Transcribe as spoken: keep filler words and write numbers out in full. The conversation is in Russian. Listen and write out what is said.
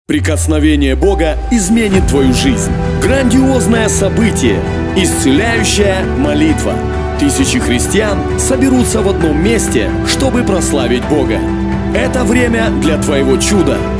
Прикосновение Бога изменит твою жизнь. Грандиозное событие – исцеляющая молитва. Тысячи христиан соберутся в одном месте, чтобы прославить Бога. Это время для твоего чуда.